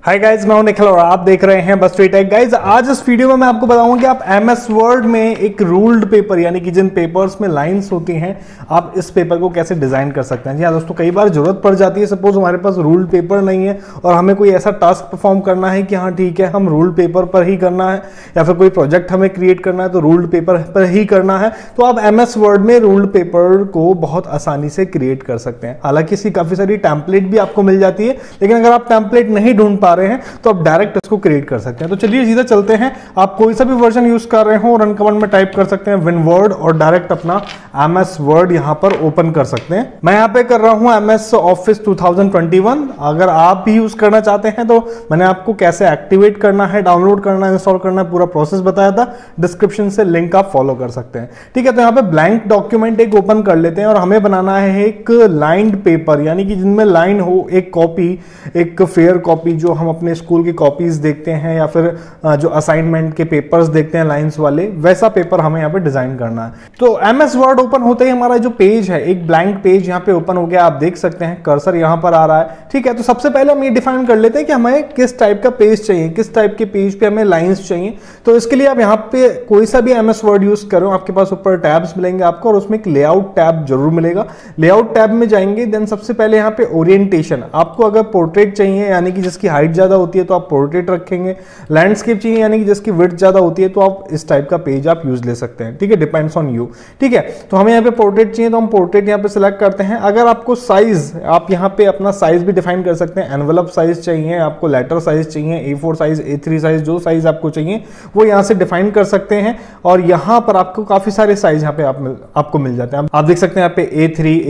Hi guys, मैं हूं निखिल और आप देख रहे हैं बस ट्री टेक। गाइज, आज इस वीडियो में मैं आपको बताऊंगा कि आप एमएस वर्ड में एक रूल्ड पेपर यानी कि जिन पेपर्स में लाइंस होती हैं, आप इस पेपर को कैसे डिजाइन कर सकते हैं। जी हाँ दोस्तों, कई बार जरूरत पड़ जाती है। सपोज हमारे पास रूल्ड पेपर नहीं है और हमें कोई ऐसा टास्क परफॉर्म करना है कि हाँ ठीक है, हम रूल्ड पेपर पर ही करना है, या फिर कोई प्रोजेक्ट हमें क्रिएट करना है तो रूल्ड पेपर पर ही करना है, तो आप एमएस वर्ड में रूल्ड पेपर को बहुत आसानी से क्रिएट कर सकते हैं। हालांकि इसकी काफी सारी टेम्पलेट भी आपको मिल जाती है, लेकिन अगर आप टेम्पलेट नहीं ढूंढ पा रहे हैं तो आप डायरेक्ट इसको क्रिएट कर सकते हैं। तो चलिए सीधा चलते हैं। आप कोई सा भी वर्जन यूज कर रहे हो, रन कमांड में टाइप कर सकते हैं विनवर्ड और डायरेक्ट अपना एमएस वर्ड यहां पर ओपन कर सकते हैं। मैं यहां पे कर रहा हूं एमएस ऑफिस 2021। अगर आप भी यूज करना चाहते हैं तो मैंने आपको कैसे एक्टिवेट करना है, डाउनलोड करना है, इंस्टॉल करना है, पूरा प्रोसेस बताया था। डिस्क्रिप्शन से लिंक आप फॉलो कर सकते हैं। ठीक है, तो यहाँ पे ब्लैंक डॉक्यूमेंट एक ओपन कर लेते हैं और हमें बनाना है एक लाइन्ड पेपर, यानी कि जिनमें लाइन हो, एक कॉपी, एक फेयर कॉपी जो हम अपने स्कूल की कॉपीज देखते हैं या फिर जो असाइनमेंट के पेपर्स देखते हैं लाइंस वाले, वैसा पेपर हमें यहाँ पे डिजाइन करना है। तो एमएस वर्ड ओपन होते ही हमारा जो पेज है, एक ब्लैंक पेज यहाँ पे ओपन हो गया। आप देख सकते हैं कर्सर यहाँ पर आ रहा है। ठीक है, तो सबसे पहले हम ये डिफाइन कर लेते हैं कि हमें किस टाइप का पेज चाहिए, किस टाइप के पेज पे हमें लाइंस चाहिए। तो इसके लिए आप यहाँ पे कोई सा भी एमएस वर्ड यूज करो, आपके पास ऊपर टैब्स मिलेंगे आपको, और उसमें एक लेआउट टैब जरूर मिलेगा। लेआउट टैब में जाएंगे, देन सबसे पहले यहाँ पे ओरिएंटेशन, आपको अगर पोर्ट्रेट चाहिए यानी कि जिसकी हाइट ज्यादा होती है तो आप पोर्ट्रेट रखेंगे। लैंडस्केप चाहिए यानी कि जिसकी विड्थ ज्यादा होती है तो आप इस टाइप का पेज आप यूज ले सकते हैं। ठीक है, डिपेंड्स ऑन यू। ठीक है, तो हमें यहाँ पे पोर्ट्रेट चाहिए तो हम पोर्ट्रेट यहाँ पे सिलेक्ट करते हैं। अगर आपको साइज, आप यहाँ पे अपना साइज भी डिफाइन कर सकते हैं। एनवेलप साइज चाहिए आपको, लेटर साइज चाहिए, A4 साइज, A3 साइज, जो साइज आपको चाहिए वो यहाँ से डिफाइन कर सकते हैं। और यहाँ पर आपको काफी सारे साइज यहाँ पे आपको मिल जाते हैं। आप देख सकते हैं यहाँ पे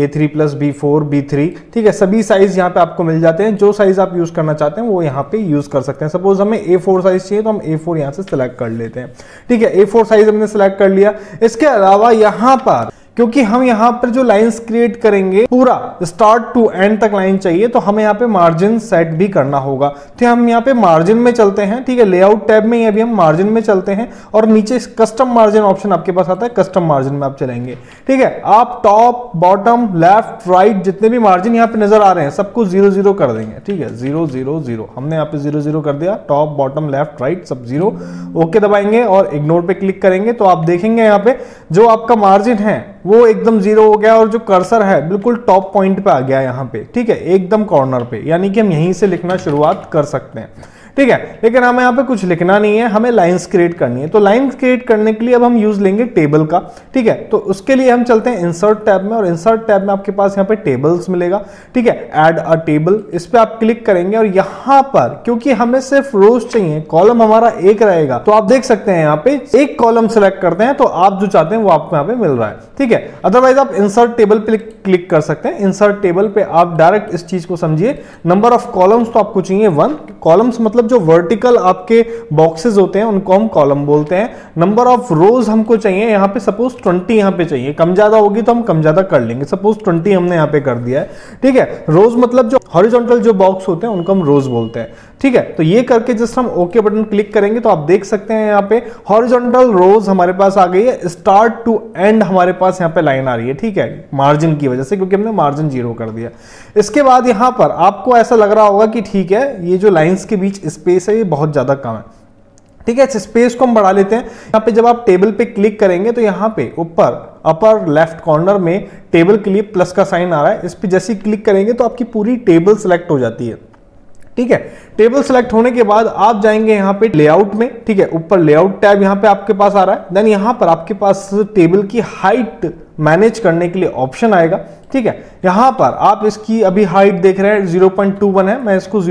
A3 + B4, B3, ठीक है, सभी साइज यहाँ पे आपको मिल जाते हैं। जो साइज आप यूज करना चाहते हैं वो यहाँ पे यूज कर सकते हैं। सपोज हमें A4 साइज चाहिए तो हम A4 यहां से सिलेक्ट कर लेते हैं। ठीक है, A4 साइज हमने सिलेक्ट कर लिया। इसके अलावा यहां पर, क्योंकि हम यहां पर जो लाइंस क्रिएट करेंगे पूरा स्टार्ट टू एंड तक लाइन चाहिए, तो हमें यहां पे मार्जिन सेट भी करना होगा। तो हम यहां पे मार्जिन में चलते हैं। ठीक है, लेआउट टैब में अभी हम मार्जिन में चलते हैं और नीचे कस्टम मार्जिन ऑप्शन आपके पास आता है, कस्टम मार्जिन में आप चलेंगे। ठीक है, आप टॉप, बॉटम, लेफ्ट, राइट जितने भी मार्जिन यहां पे नजर आ रहे हैं सबको 0-0 कर देंगे। ठीक है, 0-0-0 हमने यहाँ पे 0-0 कर दिया। टॉप, बॉटम, लेफ्ट, राइट सब 0। ओके दबाएंगे और इग्नोर पे क्लिक करेंगे तो आप देखेंगे यहाँ पे जो आपका मार्जिन है वो एकदम 0 हो गया और जो कर्सर है बिल्कुल टॉप पॉइंट पे आ गया यहाँ पे। ठीक है, एकदम कॉर्नर पे, यानी कि हम यहीं से लिखना शुरुआत कर सकते हैं। ठीक है, लेकिन हमें यहाँ पे कुछ लिखना नहीं है, हमें लाइंस क्रिएट करनी है। तो लाइंस क्रिएट करने के लिए अब हम यूज लेंगे टेबल का। ठीक है, तो उसके लिए हम चलते हैं इंसर्ट टैब में, और इंसर्ट टैब में आपके पास यहाँ पे टेबल्स मिलेगा। ठीक है, ऐड अ टेबल, इस पे आप क्लिक करेंगे और यहाँ पर क्योंकि हमें सिर्फ रोज चाहिए, कॉलम हमारा एक रहेगा, तो आप देख सकते हैं यहाँ पे एक कॉलम सेलेक्ट करते हैं तो आप जो चाहते हैं वो आपको यहाँ पे मिल रहा है। ठीक है, अदरवाइज आप इंसर्ट टेबल पे क्लिक कर सकते हैं। इंसर्ट टेबल पे आप डायरेक्ट इस चीज को समझिए, नंबर ऑफ कॉलम्स तो आपको चाहिए 1। कॉलम्स मतलब जो वर्टिकल आपके बॉक्सेस होते हैं उनको हम कॉलम बोलते हैं। नंबर ऑफ रोज हमको चाहिए यहाँ पे, सपोज 20 यहाँ पे चाहिए, कम ज्यादा होगी तो हम कम ज्यादा कर लेंगे। सपोज 20 हमने यहाँ पे कर दिया है। ठीक है, रोज मतलब जो हॉरिजॉन्टल जो बॉक्स होते हैं उनको हम रोज बोलते हैं। ठीक है, तो ये करके जस्ट हम ओके बटन क्लिक करेंगे तो आप देख सकते हैं यहाँ पे हॉरिजॉन्टल रोज हमारे पास आ गई है। स्टार्ट टू एंड हमारे पास यहाँ पे लाइन आ रही है। ठीक है, मार्जिन की वजह से, क्योंकि हमने मार्जिन 0 कर दिया। इसके बाद यहाँ पर आपको ऐसा लग रहा होगा कि ठीक है, ये जो लाइंस के बीच स्पेस है ये बहुत ज्यादा कम है। ठीक है, इस स्पेस को हम बढ़ा लेते हैं। यहाँ पे जब आप टेबल पे क्लिक करेंगे तो यहाँ पे ऊपर अपर लेफ्ट कॉर्नर में टेबल के लिए प्लस का साइन आ रहा है, इस पे जैसे ही क्लिक करेंगे तो आपकी पूरी टेबल सेलेक्ट हो जाती है। ठीक है, टेबल सेलेक्ट होने के बाद आप जाएंगे यहाँ पे लेआउट में। ठीक है, ऊपर लेआउट टैब यहाँ पे आपके पास आ रहा है। देन यहाँ पर आपके पास टेबल की हाइट मैनेज करने के लिए ऑप्शन आएगा। ठीक है, यहां पर आप इसकी अभी हाइट देख रहे हैं 0.21 है, मैं इसको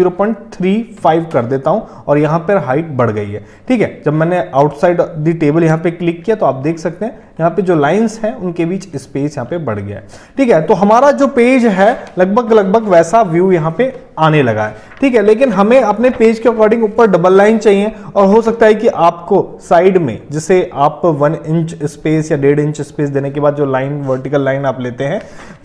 0.35 कर देता हूं और यहां पर हाइट बढ़ गई है। ठीक है, जब मैंने आउटसाइड द टेबल यहां पे क्लिक किया तो आप देख सकते हैं यहाँ पे जो लाइंस हैं उनके बीच स्पेस यहाँ पे बढ़ गया है। ठीक है, तो हमारा जो पेज है लगभग वैसा व्यू यहाँ पे आने लगा है। ठीक है, लेकिन हमें अपने पेज के अकॉर्डिंग ऊपर डबल लाइन चाहिए, और हो सकता है कि आपको साइड में, जिसे आप 1 इंच स्पेस या 1.5 इंच स्पेस देने के बाद जो लाइन, वर्टिकल लाइन आप लेते हैं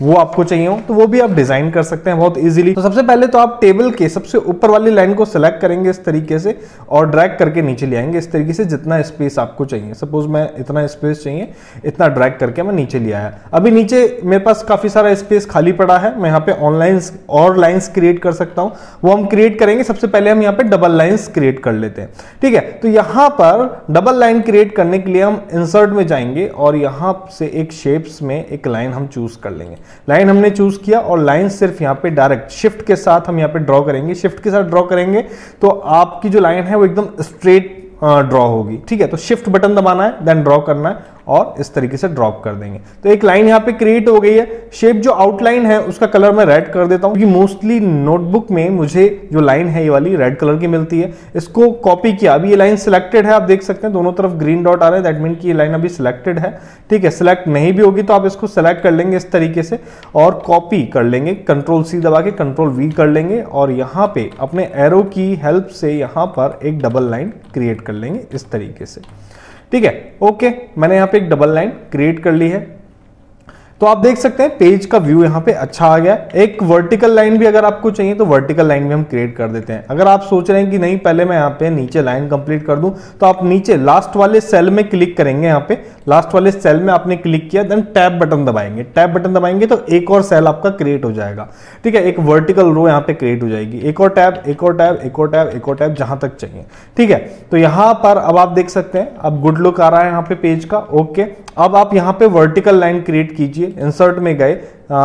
वो आपको चाहिए हो तो वो भी आप डिजाइन कर सकते हैं बहुत इजीली। तो सबसे पहले तो आप टेबल के सबसे ऊपर वाली लाइन को सिलेक्ट करेंगे इस तरीके से और ड्रैग करके नीचे ले आएंगे इस तरीके से, जितना स्पेस आपको चाहिए। सपोज मैं इतना स्पेस चाहिए, इतना ड्रैग करके मैं नीचे ले आया। अभी नीचे मेरे पास काफी सारा स्पेस खाली पड़ा है, मैं यहाँ पे ऑनलाइन और लाइंस क्रिएट कर सकता हूं। वो हम क्रिएट करेंगे। सबसे पहले हम यहाँ पे डबल लाइंस क्रिएट कर लेते हैं, ठीक है। तो यहां पर डबल लाइन क्रिएट करने के लिए हम इंसर्ट में जाएंगे और यहां से एक शेप्स में एक लाइन हम चूज कर लेंगे। लाइन हमने चूज किया और लाइन सिर्फ यहां पे डायरेक्ट शिफ्ट के साथ हम यहां पे ड्रॉ करेंगे। शिफ्ट के साथ ड्रॉ करेंगे तो आपकी जो लाइन है वो एकदम स्ट्रेट ड्रॉ होगी, ठीक है। तो शिफ्ट बटन दबाना है, देन ड्रॉ करना है और इस तरीके से ड्रॉप कर देंगे। तो एक लाइन यहां पे क्रिएट हो गई है। शेप जो आउटलाइन है उसका कलर मैं रेड कर देता हूं, क्योंकि मोस्टली नोटबुक में मुझे जो लाइन है ये वाली रेड कलर की मिलती है। इसको कॉपी किया, अभी ये लाइन सिलेक्टेड है, आप देख सकते हैं दोनों तरफ ग्रीन डॉट आ रहा है, दैट मीन कि ये लाइन अभी सिलेक्टेड है, ठीक है। सिलेक्ट नहीं भी होगी तो आप इसको सिलेक्ट कर लेंगे इस तरीके से और कॉपी कर लेंगे, कंट्रोल सी दबा के कंट्रोल वी कर लेंगे और यहां पे अपने एरो की हेल्प से यहां पर एक डबल लाइन क्रिएट कर लेंगे इस तरीके से, ठीक है। ओके, मैंने यहां पे एक डबल लाइन क्रिएट कर ली है। तो आप देख सकते हैं पेज का व्यू यहां पे अच्छा आ गया। एक वर्टिकल लाइन भी अगर आपको चाहिए तो वर्टिकल लाइन भी हम क्रिएट कर देते हैं। अगर आप सोच रहे हैं कि नहीं पहले मैं यहां पे नीचे लाइन कंप्लीट कर दूं, तो आप नीचे लास्ट वाले सेल में क्लिक करेंगे। यहां पे लास्ट वाले सेल में आपने क्लिक किया, देन टैब बटन दबाएंगे। टैब बटन दबाएंगे तो एक और सेल आपका क्रिएट हो जाएगा, ठीक है। एक वर्टिकल रो यहां पे क्रिएट हो जाएगी। एक और टैब, एक और टैब, एक और टैब, एक और टैब, जहां तक चाहिए, ठीक है। तो यहां पर अब आप देख सकते हैं अब गुड लुक आ रहा है यहां पे पेज का। ओके, अब आप यहां पे वर्टिकल लाइन क्रिएट कीजिए। इंसर्ट में गए,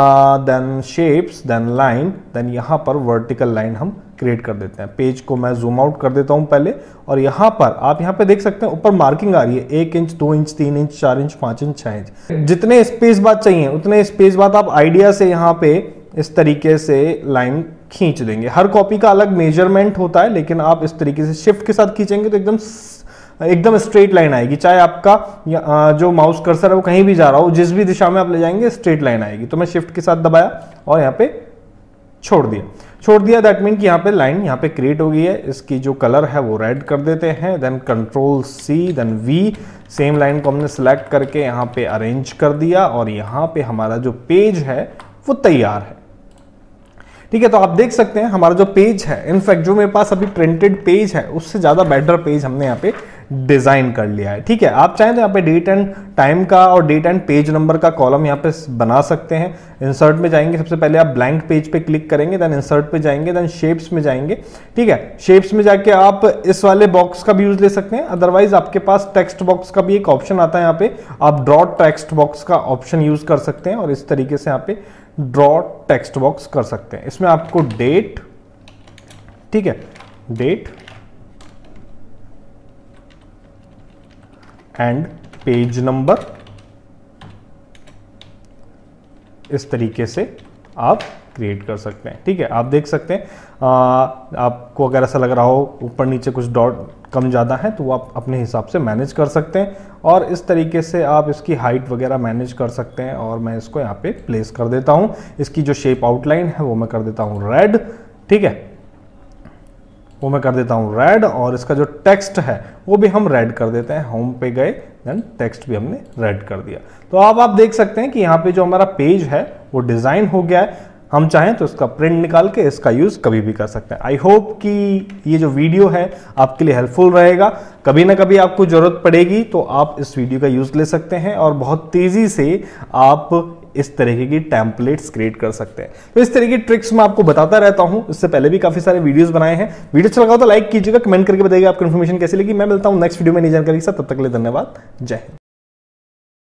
then shapes, then line, then यहां पर वर्टिकल लाइन हम क्रिएट कर देते हैं। पेज को मैं जूम आउट कर देता हूं पहले और यहां पर आप यहां पे देख सकते हैं ऊपर मार्किंग आ रही है 1 inch, 2 inch, 3 inch, 4 inch, 5 inch, 6 inch. जितने स्पेस बाद चाहिए उतने स्पेस बाद आप आइडिया से यहां पे इस तरीके से लाइन खींच देंगे। हर कॉपी का अलग मेजरमेंट होता है, लेकिन आप इस तरीके से शिफ्ट के साथ खींचेंगे तो एकदम स्ट्रेट लाइन आएगी। चाहे आपका जो माउस कर्सर है वो कहीं भी जा रहा हो, जिस भी दिशा में आप ले जाएंगे स्ट्रेट लाइन आएगी। तो मैं शिफ्ट के साथ दबाया और यहाँ पे छोड़ दिया, दैट मीन कि यहाँ पे लाइन यहाँ पे क्रिएट हो गई है। इसकी जो कलर है वो रेड कर देते हैं, then control C, then V. Same line को हमने सिलेक्ट करके यहाँ पे अरेंज कर दिया और यहाँ पे हमारा जो पेज है वो तैयार है, ठीक है। तो आप देख सकते हैं हमारा जो पेज है, इनफैक्ट जो मेरे पास अभी प्रिंटेड पेज है उससे ज्यादा बेटर पेज हमने यहाँ पे डिजाइन कर लिया है, ठीक है। आप चाहें तो यहाँ पे डेट एंड टाइम का और डेट एंड पेज नंबर का कॉलम यहाँ पे बना सकते हैं। इंसर्ट में जाएंगे, सबसे पहले आप ब्लैंक पेज पे क्लिक करेंगे, देन इंसर्ट पे जाएंगे, देन शेप्स में जाएंगे, ठीक है। शेप्स में जाके आप इस वाले बॉक्स का भी यूज ले सकते हैं, अदरवाइज आपके पास टेक्स्ट बॉक्स का भी एक ऑप्शन आता है। यहाँ पे आप ड्रॉ टेक्स्ट बॉक्स का ऑप्शन यूज कर सकते हैं और इस तरीके से यहाँ पे ड्रॉ टेक्स्ट बॉक्स कर सकते हैं। इसमें आपको डेट, ठीक है, डेट एंड पेज नंबर इस तरीके से आप क्रिएट कर सकते हैं, ठीक है। आप देख सकते हैं आपको अगर ऐसा लग रहा हो ऊपर नीचे कुछ डॉट कम ज़्यादा है तो वो आप अपने हिसाब से मैनेज कर सकते हैं और इस तरीके से आप इसकी हाइट वगैरह मैनेज कर सकते हैं। और मैं इसको यहाँ पे प्लेस कर देता हूँ। इसकी जो शेप आउटलाइन है वो मैं कर देता हूँ रेड, ठीक है, वो मैं कर देता हूँ रेड और इसका जो टेक्स्ट है वो भी हम रेड कर देते हैं। होम पे गए, देन टेक्स्ट भी हमने रेड कर दिया। तो अब आप देख सकते हैं कि यहाँ पे जो हमारा पेज है वो डिजाइन हो गया है। हम चाहें तो इसका प्रिंट निकाल के इसका यूज कभी भी कर सकते हैं। आई होप कि ये जो वीडियो है आपके लिए हेल्पफुल रहेगा। कभी ना कभी आपको जरूरत पड़ेगी तो आप इस वीडियो का यूज ले सकते हैं और बहुत तेजी से आप इस तरीके की टेम्पलेट्स क्रिएट कर सकते हैं। तो इस तरह की ट्रिक्स मैं आपको बताता रहता हूं। इससे पहले भी काफी सारे वीडियोस बनाए हैं। वीडियो अच्छा लगा तो लाइक कीजिएगा, कमेंट करके बताइएगा आपको इन्फॉर्मेशन कैसी लगी। मैं मिलता हूं नेक्स्ट वीडियो में नई जानकारी के साथ, तब तक के लिए धन्यवाद, जय हिंद।